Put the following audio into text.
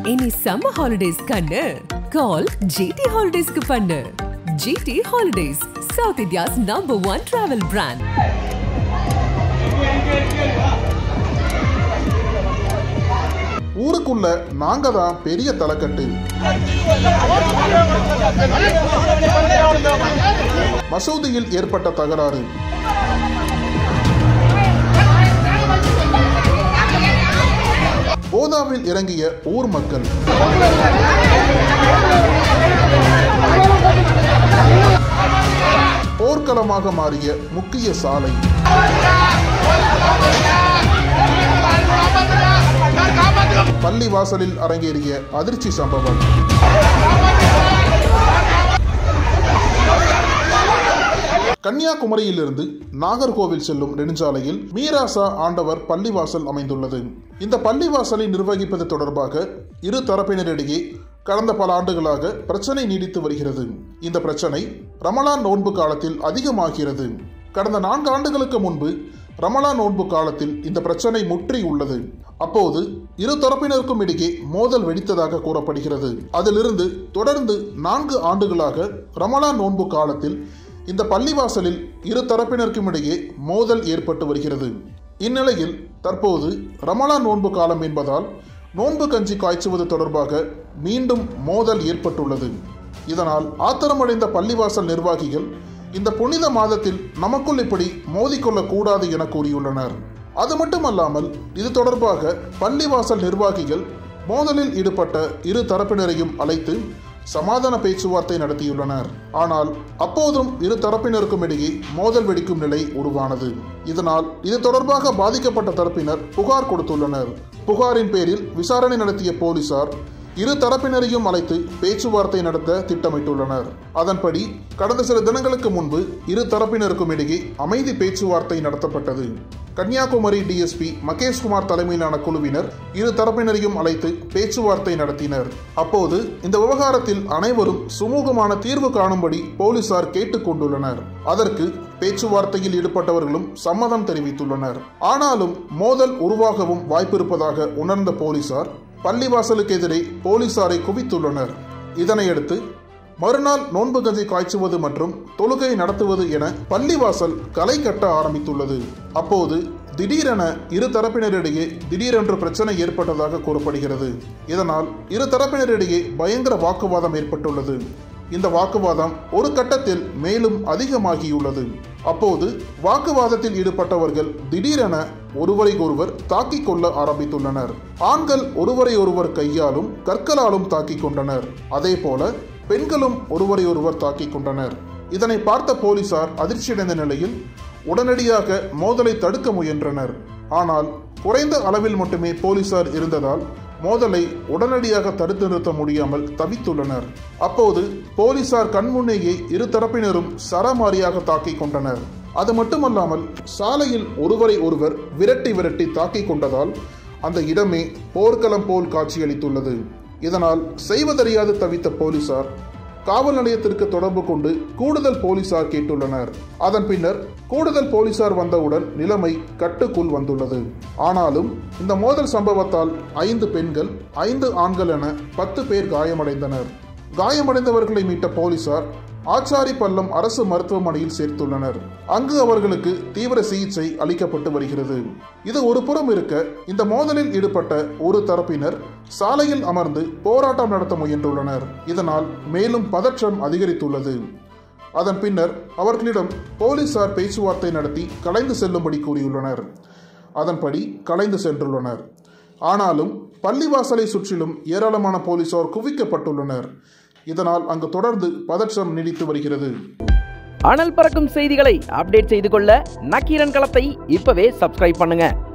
Any summer holidays kannu call GT Holidays ku pannu. GT Holidays, South India's #1 travel brand. ஊருக்குள்ள நாங்க தான் பெரிய தலைக்கட்டு. மசூதியில் ஏற்பட்ட தகராறு. போதாவில் இறங்கிய ஊர் மக்கள். போர்க்களமாக மாறிய முக்கிய சாலை. பள்ளி வாசலில் அரங்கேறிய அதிர்ச்சி சம்பவம். கன்னியாகுமரியிலிருந்து நாகர்கோவில் செல்லும் நெடுஞ்சாலையில் மீராசா ஆண்டவர் பள்ளிவாசல் அமைந்துள்ளது. இந்த பள்ளிவாசலை நிர்வகிப்பது தொடர்பாக இரு தரப்பினரிடையே கடந்த பல ஆண்டுகளாக பிரச்சனை நீடித்து வருகிறது. இந்த பிரச்சனை ரமலான் நோன்பு காலத்தில் அதிகமாகிறது. கடந்த 4 ஆண்டுகளுக்கு முன்பு ரமலான் நோன்பு காலத்தில் இந்த பிரச்சனை முற்றி உள்ளது. அப்போது இரு தரப்பினருக்கும் இடையே மோதல் வெடித்ததாக கூறப்படுகிறது. அதிலிருந்து தொடர்ந்து 4 ஆண்டுகளாக ரமலான் நோன்பு காலத்தில் இந்த பள்ளிவாசலில் இரு தரப்பினருக்கும் இடையே மோதல் ஏற்பட்டு வருகிறது. இந்நிலையில் தற்போது ரமலான் நோன்பு காலம் என்பதால் நோன்பு கஞ்சி காய்ச்சுவது தொடர்பாக மீண்டும் மோதல் ஏற்பட்டுள்ளது. இதனால் ஆத்திரமடைந்த பள்ளிவாசல் நிர்வாகிகள் இந்த புனித மாதத்தில் நமக்குள் இப்படி மோதிக்கொள்ளக்கூடாது என கூறியுள்ளனர். அது மட்டுமல்லாமல் இது தொடர்பாக பள்ளிவாசல் நிர்வாகிகள் மோதலில் ஈடுபட்ட இரு தரப்பினரையும் அழைத்து சமாதான பேச்சுவார்த்தை நடத்தியுள்ளனர். ஆனால் அப்போதும் இரு தரப்பினருக்கும் இடையே மோதல் வெடிக்கும் நிலை உருவானது. இதனால் இது தொடர்பாக பாதிக்கப்பட்ட தரப்பினர் புகார் கொடுத்துள்ளனர். புகாரின் பேரில் விசாரணை நடத்திய போலீசார் இரு தரப்பினரையும் அழைத்து பேச்சுவார்த்தை நடத்த திட்டமிட்டுள்ளனர். அதன்படி கடந்த சில தினங்களுக்கு முன்பு இரு தரப்பினருக்கும் இடையே அமைதி பேச்சுவார்த்தை நடத்தப்பட்டது. கன்னியாகுமரி டிஎஸ்பி மகேஷ்குமார் தலைமையிலான குழுவினர் இரு தரப்பினரையும் அழைத்து பேச்சுவார்த்தை நடத்தினர். அப்போது இந்த விவகாரத்தில் அனைவரும் சுமூகமான தீர்வு காணும்படி போலீசார் கேட்டுக்கொண்டுள்ளனர். அதற்கு பேச்சுவார்த்தையில் ஈடுபட்டவர்களும் சம்மதம் தெரிவித்துள்ளனர். ஆனாலும் மோதல் உருவாகவும் வாய்ப்பிருப்பதாக உணர்ந்த போலீசார் பள்ளிவாசலுக்கு எதிரே போலீசாரை குவித்துள்ளனர். இதனையடுத்து மறுநாள் நோன்பு கஞ்சி காய்ச்சுவது மற்றும் தொழுகை நடத்துவது என பள்ளிவாசல் களை கட்ட ஆரம்பித்துள்ளது. அப்போது திடீரென இரு தரப்பினரிடையே திடீரென்று பிரச்சனை ஏற்பட்டதாக கூறப்படுகிறது. இதனால் இரு தரப்பினரிடையே பயங்கர வாக்குவாதம் ஏற்பட்டுள்ளது. இந்த வாக்குவாதம் ஒரு கட்டத்தில் மேலும் அதிகமாகியுள்ளது. அப்போது வாக்குவாதத்தில் ஈடுபட்டவர்கள் திடீரென ஒருவரையொருவர் தாக்கிக் கொள்ள ஆரம்பித்துள்ளனர். ஆண்கள் ஒருவரையொருவர் கையாலும் கற்களாலும் தாக்கிக் கொண்டனர். அதே போல பெண்களும் ஒருவரையொருவர் தாக்கிக் கொண்டனர். இதனை பார்த்த போலீசார் அதிர்ச்சியடைந்த நிலையில் உடனடியாக மோதலை தடுக்க முயன்றனர். ஆனால் குறைந்த அளவில் மட்டுமே போலீசார் இருந்ததால் மோதலை உடனடியாக தடுத்து நிறுத்த முடியாமல் தவித்துள்ளனர். அப்போது போலீசார் கண்முன்னேயே இரு தரப்பினரும் சரமாரியாக தாக்கிக் கொண்டனர். அது மட்டுமல்லாமல் சாலையில் ஒருவரை ஒருவர் விரட்டி தாக்கிக் கொண்டதால் அந்த இடமே போர்க்களம் போல் காட்சியளித்துள்ளது. இதனால் செய்வதறியாது தவித்த போலீசார் காவல் நிலையத்திற்கு தொடர்பு கொண்டு கூடுதல் போலீசார் கேட்டுள்ளனர். அதன் பின்னர் கூடுதல் போலீசார் வந்தவுடன் நிலைமை கட்டுக்குள் வந்துள்ளது. ஆனாலும் இந்த மோதல் சம்பவத்தால் 5 பெண்கள் 5 ஆண்கள் என 10 பேர் காயமடைந்தனர். காயமடைந்தவர்களை மீட்ட போலீசார் ஆச்சாரி பள்ளம் அரசு மருத்துவமனையில் சேர்த்துள்ளனர். அங்கு அவர்களுக்கு தீவிர சிகிச்சை அளிக்கப்பட்டு வருகிறது. இது ஒரு புறம் இருக்க, இந்த மோதலில் ஈடுபட்ட ஒரு தரப்பினர் சாலையில் அமர்ந்து போராட்டம் நடத்த முயன்றுள்ளனர். இதனால் மேலும் பதற்றம் அதிகரித்துள்ளது. அதன் பின்னர் அவர்களிடம் போலீசார் பேச்சுவார்த்தை நடத்தி கலைந்து செல்லும்படி கூறியுள்ளனர். அதன்படி கலைந்து சென்றுள்ளனர். ஆனாலும் பள்ளிவாசலை சுற்றிலும் ஏராளமான போலீசார் குவிக்கப்பட்டுள்ளனர். இதனால் அங்கு தொடர்ந்து பதற்றம் நீடித்து வருகிறது. அனல் பறக்கும் செய்திகளை அப்டேட் செய்து கொள்ள நக்கீரன் களத்தை இப்பவே சப்ஸ்கிரைப் பண்ணுங்க.